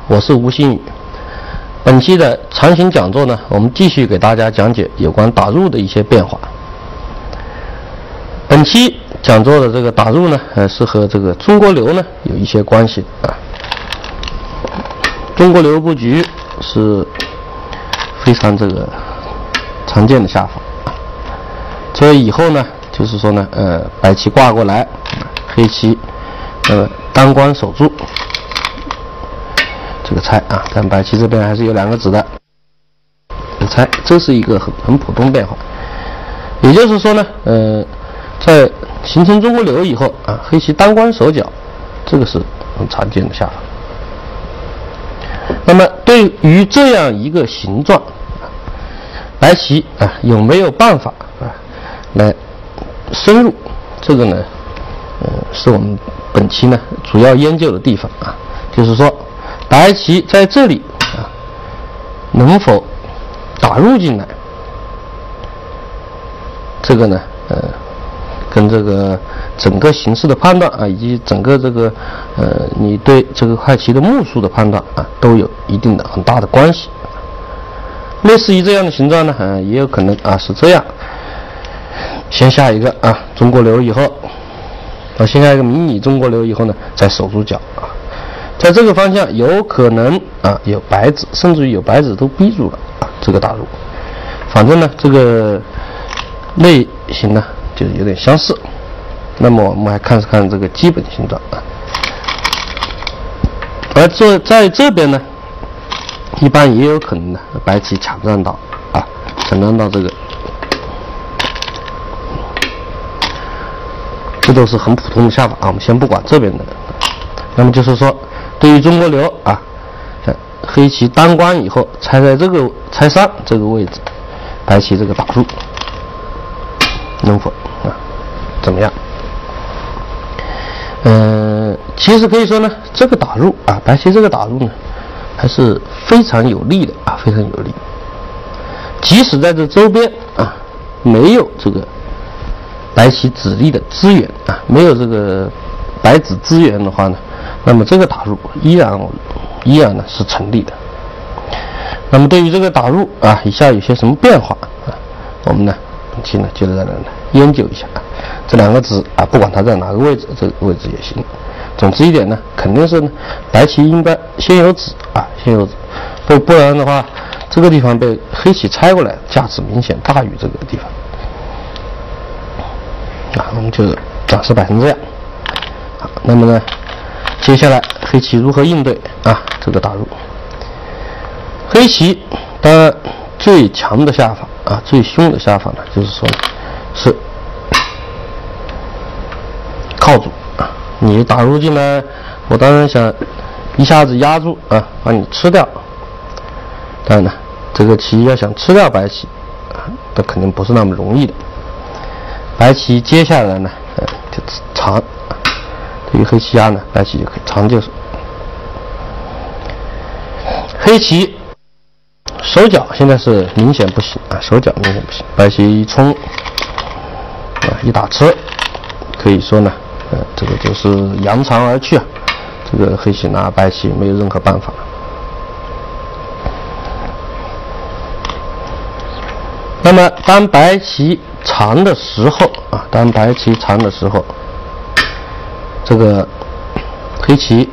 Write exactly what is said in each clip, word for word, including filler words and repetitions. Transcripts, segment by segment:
我是吴新宇。本期的长形讲座呢，我们继续给大家讲解有关打入的一些变化。本期讲座的这个打入呢，呃，是和这个中国流呢有一些关系啊。中国流布局是非常这个常见的下法，所以以后呢，就是说呢，呃，白棋挂过来，黑棋呃单关守住。这个拆啊，但白棋这边还是有两个子的，拆，这是一个很很普通变化。也就是说呢，呃，在形成中国流以后啊，黑棋单关守角，这个是很常见的下法。那么对于这样一个形状，白棋啊有没有办法啊来深入？这个呢，呃，是我们本期呢主要研究的地方啊，就是说。白棋在这里啊，能否打入进来？这个呢，呃，跟这个整个形势的判断啊，以及整个这个呃，你对这个块棋的目数的判断啊，都有一定的很大的关系。类似于这样的形状呢，呃，也有可能啊是这样，先下一个啊中国流以后，啊先下一个迷你中国流以后呢，再守住角啊。在这个方向有可能啊有白子，甚至于有白子都逼住了啊这个打入。反正呢这个类型呢就有点相似。那么我们还看看这个基本形状啊。而这在这边呢，一般也有可能呢白棋抢占到啊抢占到这个，这都是很普通的下法啊。我们先不管这边的，那么就是说。对于中国流啊，黑棋单关以后，拆在这个拆三这个位置，白棋这个打入能否啊怎么样？嗯、呃，其实可以说呢，这个打入啊，白棋这个打入呢，还是非常有利的啊，非常有利。即使在这周边啊，没有这个白棋子力的资源啊，没有这个白子资源的话呢。那么这个打入依然依然呢是成立的。那么对于这个打入啊，以下有些什么变化啊？我们呢本期呢就在这呢研究一下这两个子啊，不管它在哪个位置，这个位置也行。总之一点呢，肯定是呢白棋应该先有子啊，先有子，不不然的话，这个地方被黑棋拆过来，价值明显大于这个地方。啊，我们就暂时摆成这样。好，那么呢？接下来黑棋如何应对啊？这个打入，黑棋当然最强的下法啊，最凶的下法呢，就是说呢是靠住啊。你打入进来，我当然想一下子压住啊，把你吃掉。当然呢，这个棋要想吃掉白棋啊，这肯定不是那么容易的。白棋接下来呢，呃，就长。对于黑棋压呢，白棋就可以长就是。黑棋手脚现在是明显不行啊，手脚明显不行。白棋一冲啊，一打吃，可以说呢，呃，这个就是扬长而去啊。这个黑棋拿白棋没有任何办法。那么当白棋长的时候啊，当白棋长的时候。这个黑棋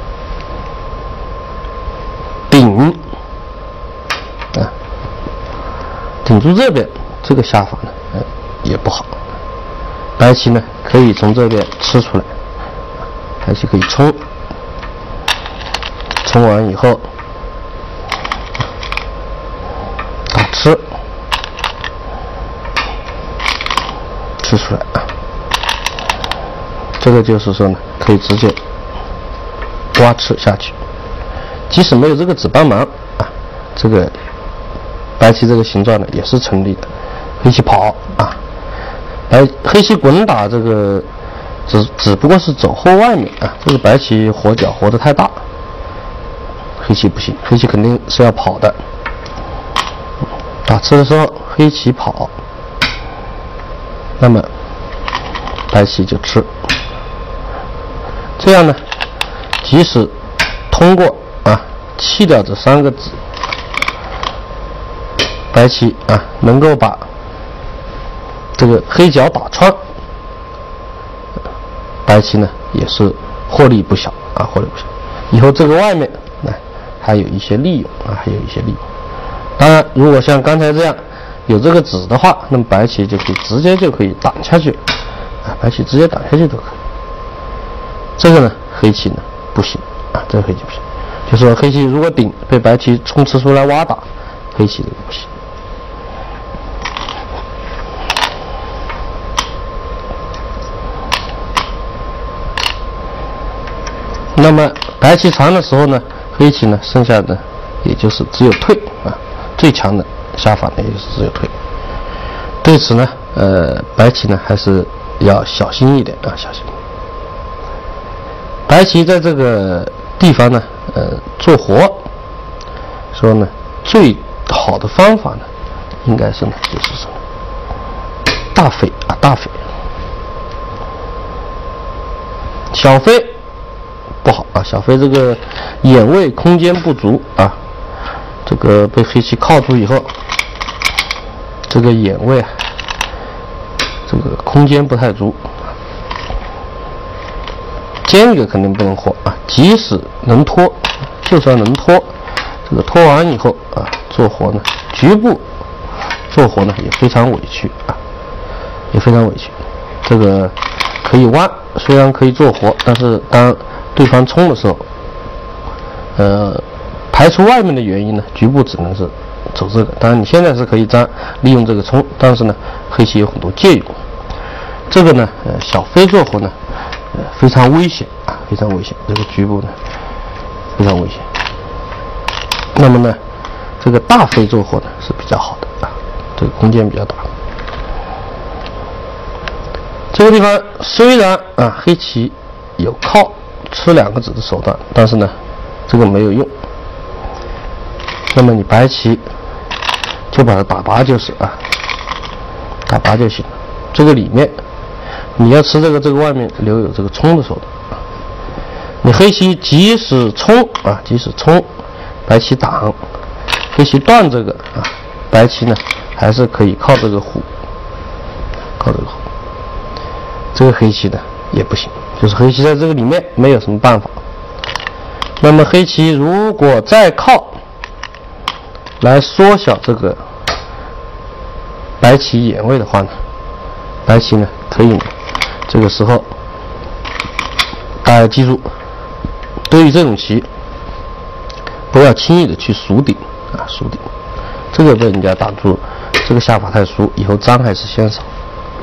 顶啊，顶住这边这个下法呢，呃，也不好。白棋呢可以从这边吃出来，白棋可以冲，冲完以后打吃，吃出来啊。这个就是说呢，可以直接刮吃下去，即使没有这个子帮忙啊，这个白棋这个形状呢也是成立的。黑棋跑啊，白黑棋滚打这个只只不过是走后外面啊，这个白棋活角活得太大，黑棋不行，黑棋肯定是要跑的。打吃的时候，黑棋跑，那么白棋就吃。这样呢，即使通过啊弃掉这三个子，白棋啊能够把这个黑角打穿，白棋呢也是获利不小啊，获利不小。以后这个外面呢还有一些利用啊，还有一些利用。当然，如果像刚才这样有这个子的话，那么白棋就可以直接就可以挡下去啊，白棋直接挡下去都可以。这个呢，黑棋呢不行啊，这个黑棋不行。就是说，黑棋如果顶被白棋冲刺出来挖打，黑棋这个不行。那么白棋长的时候呢，黑棋呢剩下的也就是只有退啊，最强的下法呢也就是只有退。对此呢，呃，白棋呢还是要小心一点啊，小心。白棋在这个地方呢，呃，做活，说呢最好的方法呢，应该是呢就是什么？大飞啊，大飞，小飞。不好啊，小飞这个眼位空间不足啊，这个被黑棋靠住以后，这个眼位啊，这个空间不太足，尖一个肯定不能活啊，即使能拖，就算能拖，这个拖完以后啊，做活呢，局部做活呢也非常委屈啊，也非常委屈，这个可以弯，虽然可以做活，但是当对方冲的时候，呃，排除外面的原因呢，局部只能是走这个。当然，你现在是可以粘利用这个冲，但是呢，黑棋有很多借用。这个呢，呃，小飞做活呢，呃，非常危险啊，非常危险。这个局部呢，非常危险。那么呢，这个大飞做活呢是比较好的啊，这个空间比较大。这个地方虽然啊，黑棋有靠吃两个子的手段，但是呢，这个没有用。那么你白棋就把它打拔就是啊，打拔就行了。这个里面你要吃这个，这个外面留有这个冲的手段。你黑棋即使冲啊，即使冲，白棋挡，黑棋断这个啊，白棋呢还是可以靠这个虎，靠这个虎。这个黑棋呢也不行。就是黑棋在这个里面没有什么办法。那么黑棋如果再靠来缩小这个白棋眼位的话呢，白棋呢可以呢这个时候大家记住，对于这种棋不要轻易的去熟顶啊，熟顶，这个被人家打住，这个下法太熟，以后粘还是先少。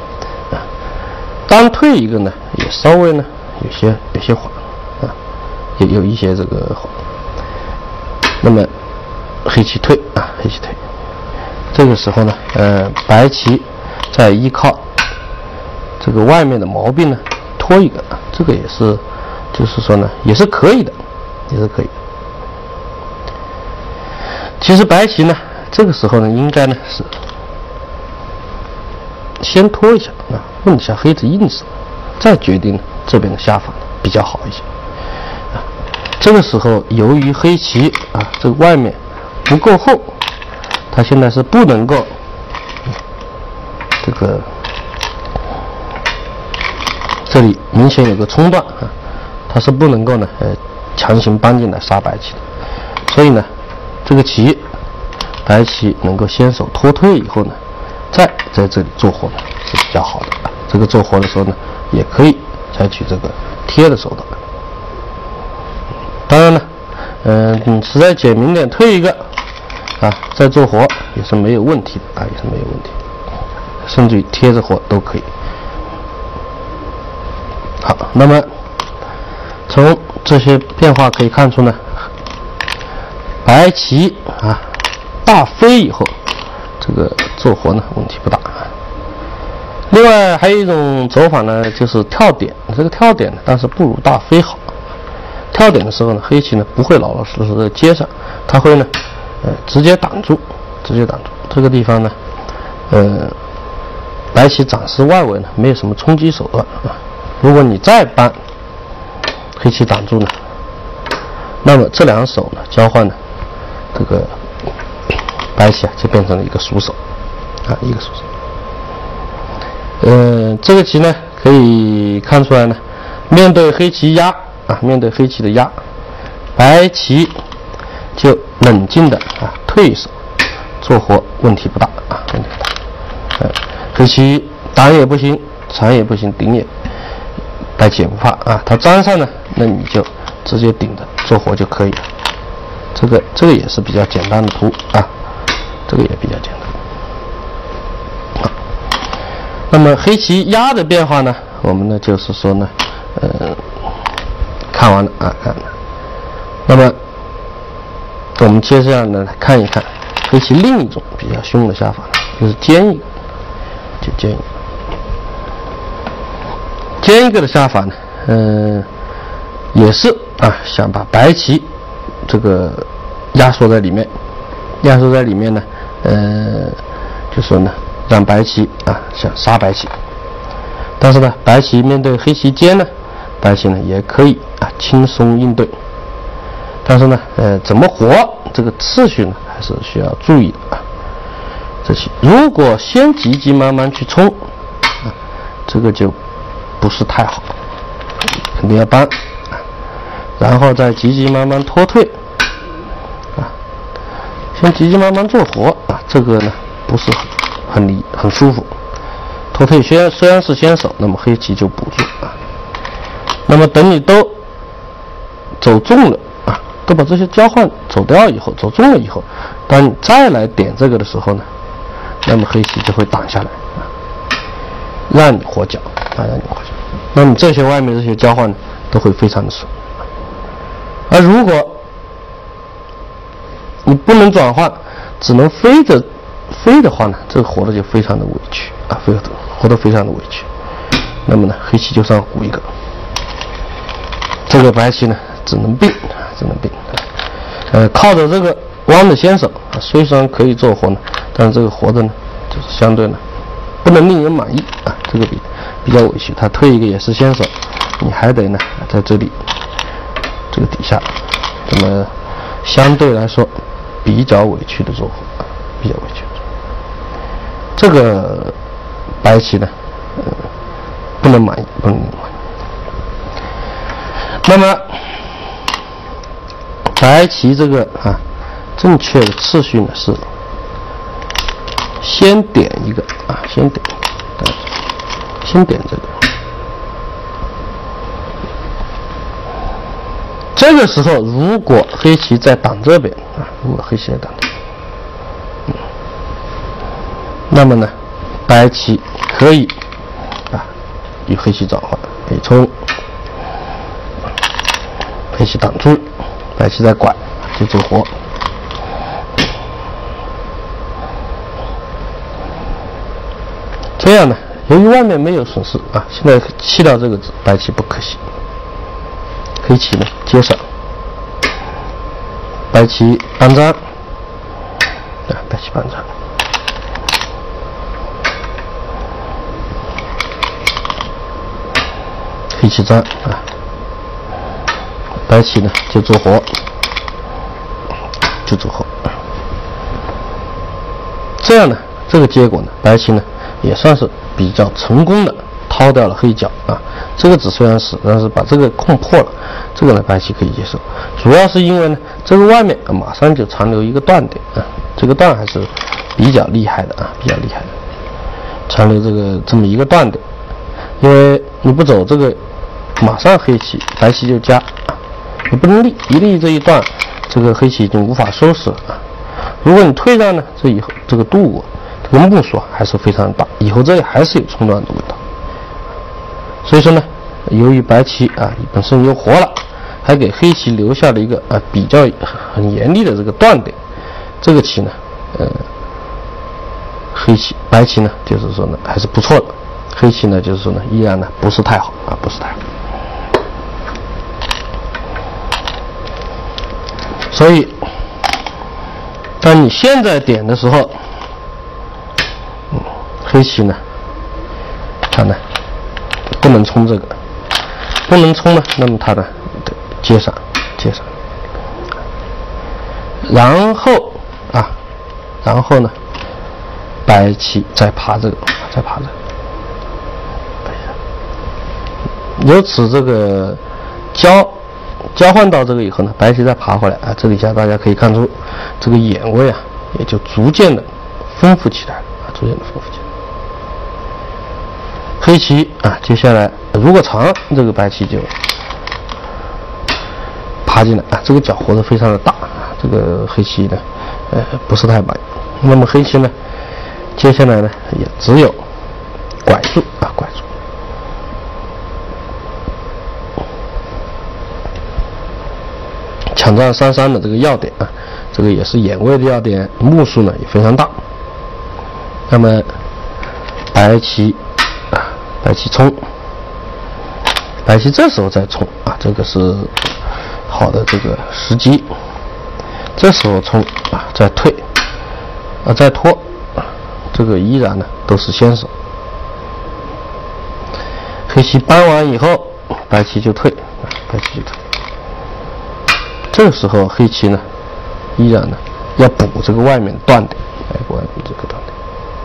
单退一个呢，也稍微呢有些有些缓啊，也有一些这个缓。那么黑棋退啊，黑棋退，这个时候呢，呃，白棋再依靠这个外面的毛病呢，拖一个，这个也是，就是说呢，也是可以的，也是可以。其实白棋呢，这个时候呢，应该呢是先拖一下啊，问一下黑子印子，再决定这边的下法比较好一些啊。这个时候由于黑棋啊这个外面不够厚，它现在是不能够、嗯、这个这里明显有个冲断啊，它是不能够呢呃强行搬进来杀白棋的。所以呢，这个棋白棋能够先手拖退以后呢，再在这里做活呢是比较好的。这个做活的时候呢，也可以采取这个贴的手段。当然呢，嗯、呃，你实在简明点退一个啊，再做活也是没有问题的啊，也是没有问题的，甚至于贴着活都可以。好，那么从这些变化可以看出呢，白棋啊大飞以后，这个做活呢问题不大。另外还有一种走法呢，就是跳点。这个跳点呢，但是不如大飞好。跳点的时候呢，黑棋呢不会老老实实的接上，它会呢，呃，直接挡住，直接挡住。这个地方呢，呃，白棋展示外围呢没有什么冲击手段啊。如果你再搬黑棋挡住呢， 那么这两手呢交换呢，这个白棋啊就变成了一个熟手啊，一个熟手。嗯、呃，这个棋呢可以看出来呢，面对黑棋压啊，面对黑棋的压，白棋就冷静的啊退手做活，问题不大啊，问题不大。呃，黑棋挡也不行，长也不行，顶也，白棋也不怕啊，它粘上呢，那你就直接顶着做活就可以了。这个这个也是比较简单的图啊，这个也比较简单。啊，那么黑棋压的变化呢，我们呢就是说呢，呃，看完了啊，看了。那么我们接下来呢来看一看黑棋另一种比较凶的下法，就是尖一个，就尖一个。尖一个的下法呢，嗯、呃，也是啊，想把白棋这个压缩在里面，压缩在里面呢，呃，就说呢，让白棋啊想杀白棋，但是呢，白棋面对黑棋尖呢，白棋呢也可以啊轻松应对。但是呢，呃，怎么活这个次序呢，还是需要注意的啊。这棋如果先急急忙忙去冲，啊，这个就不是太好，肯定要搬，啊，然后再急急忙忙脱退，啊，先急急忙忙做活啊，这个呢不是很很理很舒服。脱退先虽然是先手，那么黑棋就补住啊。那么等你都走中了。都把这些交换走掉以后，走中了以后，当你再来点这个的时候呢，那么黑棋就会挡下来，啊，让你活脚，啊，让你活脚。那么这些外面这些交换都会非常的顺。而如果你不能转换，只能飞着飞的话呢，这个活的就非常的委屈啊，飞活得非常的委屈。那么呢，黑棋就算补一个，这个白棋呢只能并。只能并，呃，靠着这个弯的先手啊，虽然可以做活呢，但是这个活的呢，就是相对呢，不能令人满意啊，这个比比较委屈。他退一个也是先手，你还得呢在这里这个底下，那么相对来说比较委屈的做活，比较委屈的做活。这个白棋呢，呃，不能满意，不能满意。那么。白棋这个啊，正确的次序呢是先点一个啊，先点，先点这个。这个时候，如果黑棋在挡这边啊，如果黑棋在挡这边，嗯，那么呢，白棋可以啊与黑棋转换，可以冲，黑棋挡住。白棋在拐，就做活。这样呢，由于外面没有损失啊，现在弃掉这个子，白棋不可惜。黑棋呢接上，白棋搬粘，啊，白棋搬粘，黑棋粘啊。白棋呢就做活，就做活，这样呢，这个结果呢，白棋呢也算是比较成功的掏掉了黑角啊。这个子虽然死，但是把这个空破了，这个呢白棋可以接受。主要是因为呢，这个外面啊马上就残留一个断点啊，这个断还是比较厉害的啊，比较厉害的，残留这个这么一个断点，因为你不走这个，马上黑棋白棋就加。你不能立，一立这一段，这个黑棋已经无法收拾了啊。如果你退让呢，这以后这个度过这个目数还是非常大，以后这里还是有冲断的味道。所以说呢，由于白棋啊本身又活了，还给黑棋留下了一个啊比较很严厉的这个断点，这个棋呢，呃，黑棋白棋呢就是说呢还是不错的，黑棋呢就是说呢依然呢不是太好啊，不是太好。所以，当你现在点的时候，嗯，黑棋呢，它呢不能冲这个，不能冲呢，那么它呢接上，接上。 然后啊，然后呢，白棋再爬这个，再爬这个。由此这个交交换到这个以后呢，白棋再爬回来啊，这里下大家可以看出这个眼位啊，也就逐渐的丰富起来了啊，逐渐的丰富起来。黑棋啊，接下来如果长，这个白棋就爬进来啊，这个角活得非常的大啊，这个黑棋呢，呃，不是太满意。那么黑棋呢，接下来呢，也只有拐住啊，拐住。抢占三三的这个要点啊，这个也是眼位的要点，目数呢也非常大。那么白棋啊，白棋冲，白棋这时候再冲啊，这个是好的这个时机。这时候冲啊，再退啊，再拖啊，这个依然呢都是先手。黑棋搬完以后，白棋就退，白棋就退。这个时候黑棋呢，依然呢要补这个外面的断点，哎，外面这个断点。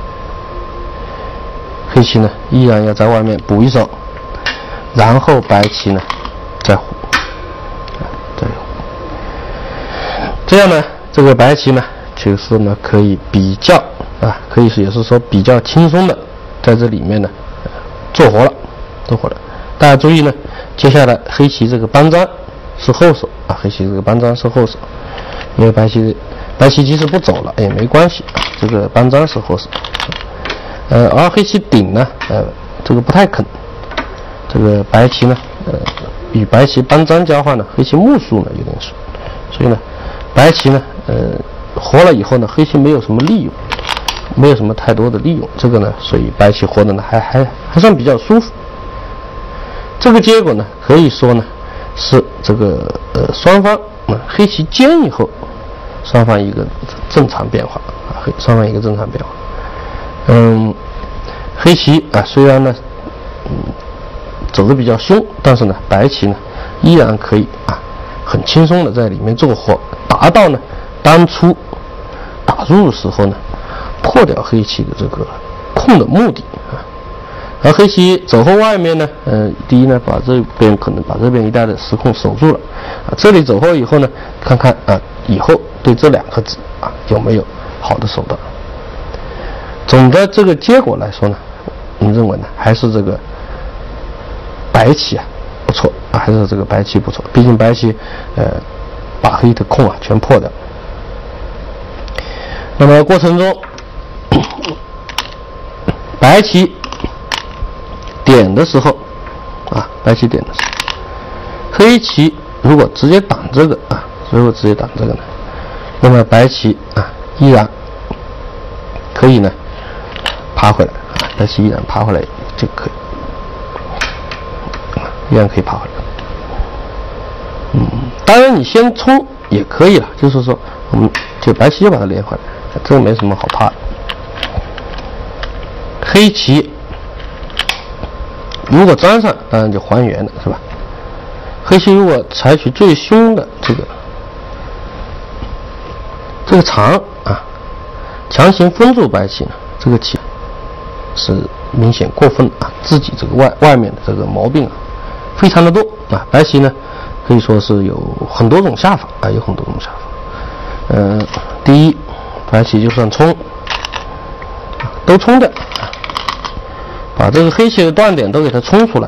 黑棋呢依然要在外面补一手，然后白棋呢再护，啊，再护。这样呢，这个白棋呢，就是呢可以比较啊，可以是也是说比较轻松的在这里面呢做活了，做活了。大家注意呢，接下来黑棋这个搬粘是后手啊，黑棋这个搬粘是后手，因为白棋白棋即使不走了也没关系啊，这个搬粘是后手。呃，而黑棋顶呢，呃，这个不太肯，这个白棋呢，呃，与白棋搬粘交换呢，黑棋目数呢有点损，所以呢，白棋呢，呃，活了以后呢，黑棋没有什么利用，没有什么太多的利用，这个呢，所以白棋活的呢还还还算比较舒服。这个结果呢，可以说呢。是这个呃双方啊黑棋尖以后，双方一个正常变化啊，黑双方一个正常变化。嗯，黑棋啊虽然呢嗯走的比较凶，但是呢白棋呢依然可以啊很轻松的在里面做活，达到呢当初打入的时候呢破掉黑棋的这个空的目的啊。而黑棋走后外面呢，呃，第一呢，把这边可能把这边一带的时空守住了，啊，这里走后以后呢，看看啊，以后对这两颗子啊有没有好的手段。总的这个结果来说呢，我们认为呢，还是这个白棋啊不错啊，还是这个白棋不错，毕竟白棋呃把黑的空啊全破掉。那么过程中，白棋点的时候啊，白棋点的时候，黑棋如果直接挡这个啊，如果直接挡这个呢，那么白棋啊依然可以呢爬回来啊，白棋依然爬回来就可以，啊，依然可以爬回来。嗯，当然你先冲也可以了，就是说我们就白棋就把它连回来，这个没什么好怕的。黑棋如果粘上，当然就还原了，是吧？黑棋如果采取最凶的这个这个长啊，强行封住白棋呢，这个棋是明显过分啊，自己这个外外面的这个毛病啊，非常的多啊。白棋呢，可以说是有很多种下法啊，有很多种下法。嗯、呃，第一，白棋就算冲，都冲掉。把这个黑棋的断点都给它冲出来，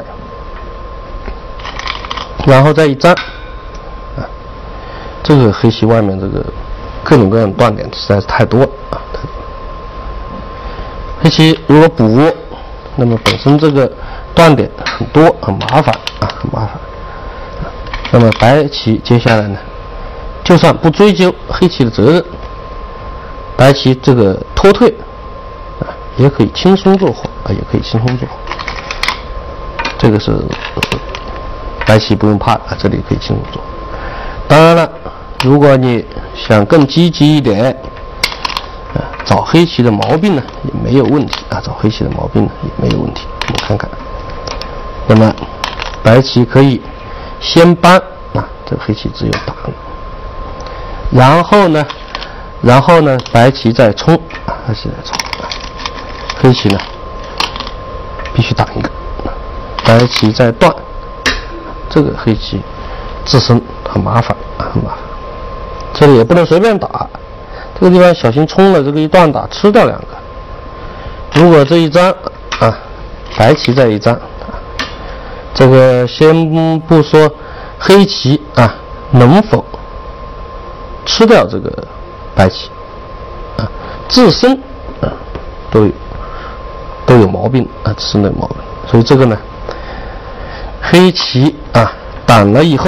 然后再一粘，啊，这个黑棋外面这个各种各样的断点实在是太多了啊！太多了。黑棋如果补，那么本身这个断点很多，很麻烦啊，很麻烦。啊、那么白棋接下来呢，就算不追究黑棋的责任，白棋这个脱退。也可以轻松做活啊，也可以轻松做活。这个是、呃、白棋不用怕啊，这里可以轻松做。当然了，如果你想更积极一点，啊，找黑棋的毛病呢也没有问题啊，找黑棋的毛病呢也没有问题。我们看看，那么白棋可以先搬啊，这个黑棋只有打了， 然后呢，然后呢，白棋再冲，白棋再冲，黑棋呢必须挡一个，白棋再断，这个黑棋自身很麻烦，很麻烦。这里也不能随便打，这个地方小心冲了，这个一断打吃掉两个。如果这一张啊，白棋再一张，这个先不说黑棋啊能否吃掉这个白棋啊，自身啊都有都有毛病啊，自身的毛病。所以这个呢，黑棋啊挡了以后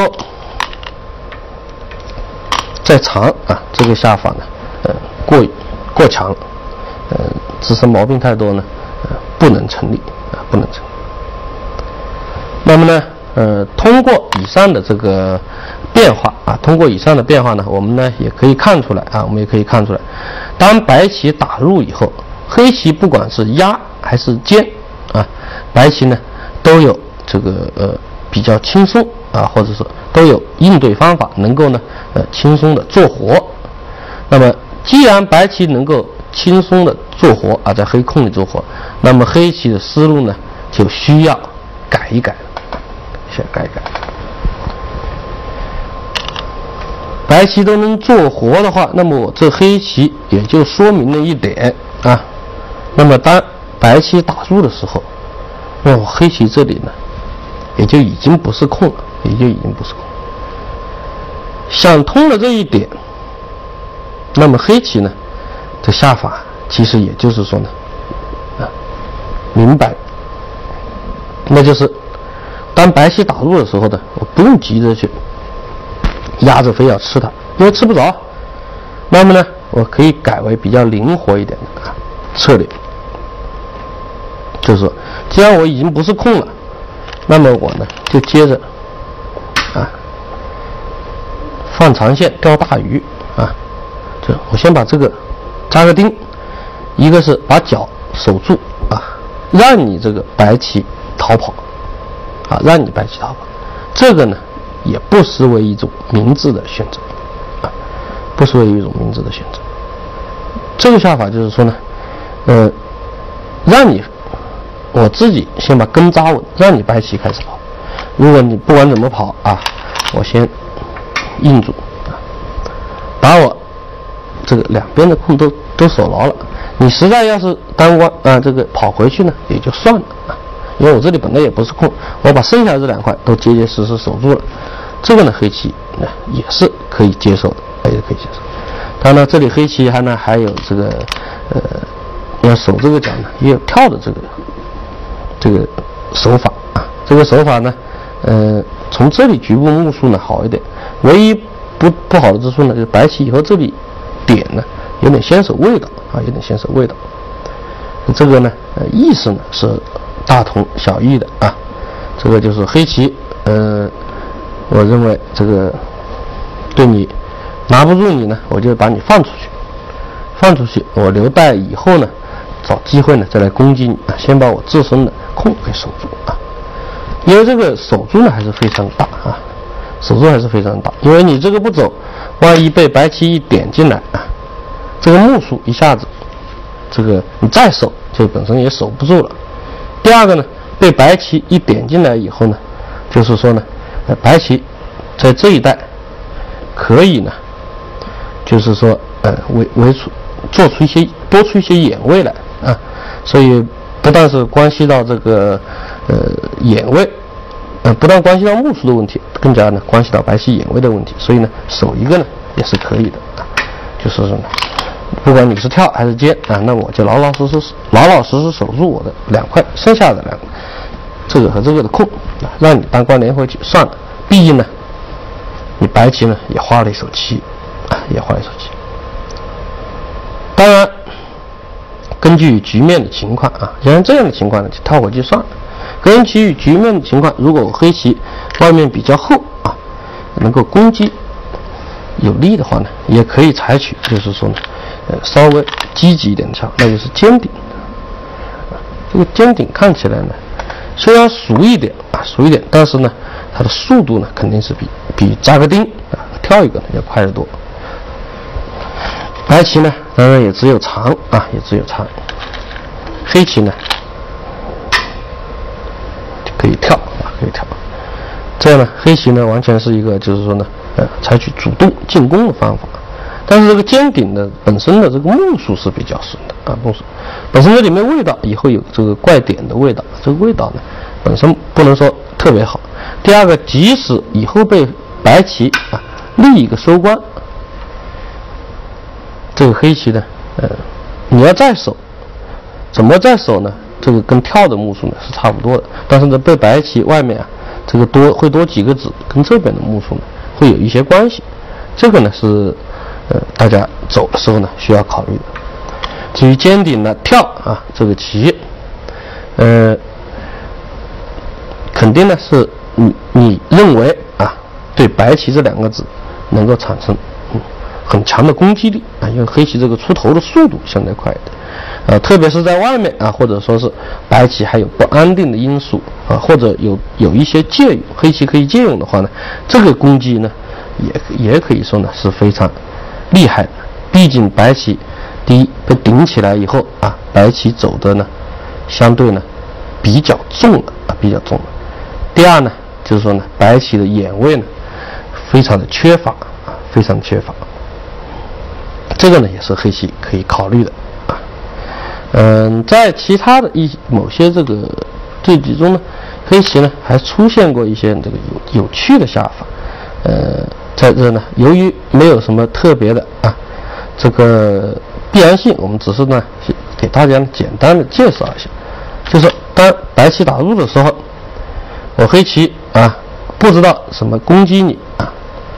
再长啊，这个下法呢，呃过过强，呃自身毛病太多呢，呃不能成立啊，不能成立。那么呢，呃，通过以上的这个变化啊，通过以上的变化呢，我们呢也可以看出来啊，我们也可以看出来，当白棋打入以后，黑棋不管是压还是尖啊，白棋呢都有这个呃比较轻松啊，或者是都有应对方法，能够呢呃轻松的做活。那么既然白棋能够轻松的做活啊，在黑空里做活，那么黑棋的思路呢就需要改一改。先改改，白棋都能做活的话，那么我这黑棋也就说明了一点啊。那么当白棋打入的时候，那么黑棋这里呢，也就已经不是空了，也就已经不是空。想通了这一点，那么黑棋呢，这下法其实也就是说呢，啊，明白，那就是。当白棋打入的时候呢，我不用急着去压着非要吃它，因为吃不着。那么呢，我可以改为比较灵活一点的啊策略，就是说，既然我已经不是空了，那么我呢就接着啊放长线钓大鱼啊，就我先把这个扎个钉，一个是把角守住啊，让你这个白棋逃跑。啊，让你白棋逃跑，这个呢也不失为一种明智的选择，啊，不失为一种明智的选择。这个下法就是说呢，呃，让你我自己先把根扎稳，让你白棋开始跑。如果你不管怎么跑啊，我先硬住，啊，把我这个两边的空都都守牢了。你实在要是单关啊，这个跑回去呢也就算了啊。因为我这里本来也不是空，我把剩下的这两块都结结实实守住了，这个呢黑棋呢也是可以接受的，也是可以接受。当然这里黑棋还呢还有这个呃要守这个角呢，也有跳的这个这个手法啊。这个手法呢，呃从这里局部目数呢好一点，唯一不不好的之处呢就是白棋以后这里点呢有点先手味道啊，有点先手味道。这个呢呃意思呢是大同小异的啊，这个就是黑棋，呃，我认为这个对你拿不住你呢，我就把你放出去，放出去，我留待以后呢，找机会呢再来攻击你啊，先把我自身的空给守住啊，因为这个守住呢还是非常大啊，守住还是非常大，因为你这个不走，万一被白棋一点进来啊，这个目数一下子，这个你再守就本身也守不住了。第二个呢，被白棋一点进来以后呢，就是说呢，呃，白棋在这一带可以呢，就是说呃为为出做出一些多出一些眼位来啊，所以不但是关系到这个呃眼位，呃不但关系到目数的问题，更加呢关系到白棋眼位的问题，所以呢守一个呢也是可以的啊，就是说呢。不管你是跳还是接啊，那我就老老实实、老老实实守住我的两块，剩下的两这个和这个的空啊，让你单关连回去算了。毕竟呢，你白棋呢也花了一手棋啊，也花了一手棋。当然，根据局面的情况啊，像这样的情况呢，就跳回去算了。根据局面的情况，如果我黑棋外面比较厚啊，能够攻击有利的话呢，也可以采取就是说呢。呃，稍微积极一点的跳，那就是尖顶。这个尖顶看起来呢，虽然熟一点啊，熟一点，但是呢，它的速度呢肯定是比比扎个钉啊跳一个呢要快得多。 白棋呢，当然也只有长啊，也只有长。黑棋呢，可以跳啊，可以跳。这样呢，黑棋呢，完全是一个就是说呢，呃，采取主动进攻的方法。但是这个尖顶的本身的这个目数是比较深的啊，目数本身这里面味道以后有这个怪点的味道，这个味道呢本身不能说特别好。第二个，即使以后被白棋啊立一个收官，这个黑棋呢，呃，你要再守，怎么再守呢？这个跟跳的目数呢是差不多的，但是呢被白棋外面啊这个多会多几个子，跟这边的目数呢会有一些关系，这个呢是。呃，大家走的时候呢，需要考虑的。至于尖顶呢跳啊，这个棋，呃，肯定呢是你你认为啊，对白棋这两个子能够产生嗯很强的攻击力啊，因为黑棋这个出头的速度相对快一点，呃，特别是在外面啊，或者说是白棋还有不安定的因素啊，或者有有一些借用，黑棋可以借用的话呢，这个攻击呢，也也可以说呢是非常。厉害的，毕竟白棋第一被顶起来以后啊，白棋走的呢相对呢比较重了啊，比较重了。第二呢，就是说呢，白棋的眼位呢非常的缺乏啊，非常缺乏。这个呢也是黑棋可以考虑的啊。嗯，在其他的一某些这个对局中呢，黑棋呢还出现过一些这个有有趣的下法，呃。在这呢，由于没有什么特别的啊，这个必然性，我们只是呢给大家简单的介绍一下。就是当白棋打入的时候，我黑棋啊不知道怎么攻击你啊，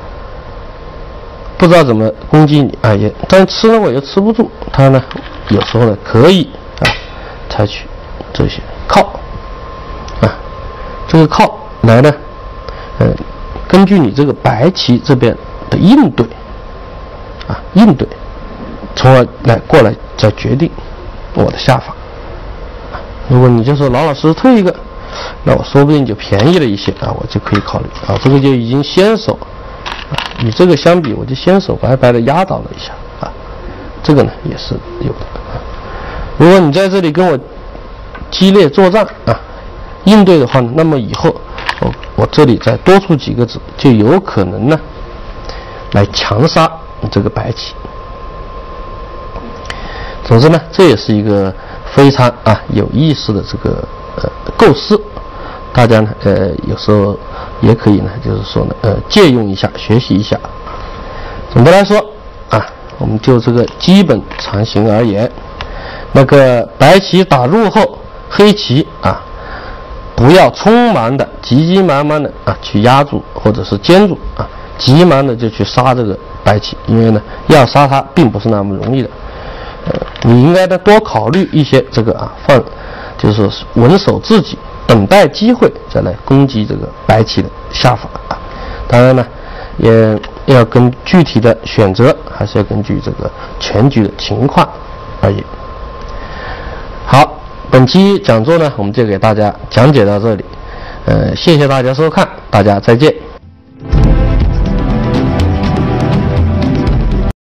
不知道怎么攻击你啊，也但吃了我又吃不住，他呢有时候呢可以啊采取这些靠啊，这个靠来呢，嗯。根据你这个白棋这边的应对啊应对，从而来过来再决定我的下法。如果你就说老老实实退一个，那我说不定就便宜了一些啊，我就可以考虑啊，这个就已经先手啊，与这个相比，我就先手白白的压倒了一下啊，这个呢也是有的啊。如果你在这里跟我激烈作战啊，应对的话呢，那么以后。我我这里再多出几个子，就有可能呢，来强杀这个白棋。总之呢，这也是一个非常啊有意思的这个呃构思，大家呢呃有时候也可以呢，就是说呢呃借用一下，学习一下。总的来说啊，我们就这个基本常形而言，那个白棋打入后，黑棋啊。不要匆忙的、急急忙忙的啊去压住或者是坚住啊，急忙的就去杀这个白棋，因为呢要杀它并不是那么容易的。呃，你应该呢多考虑一些这个啊放，就是稳守自己，等待机会再来攻击这个白棋的下法啊。当然呢，也要跟具体的选择，还是要根据这个全局的情况而言。好。本期讲座呢，我们就给大家讲解到这里，呃，谢谢大家收看，大家再见。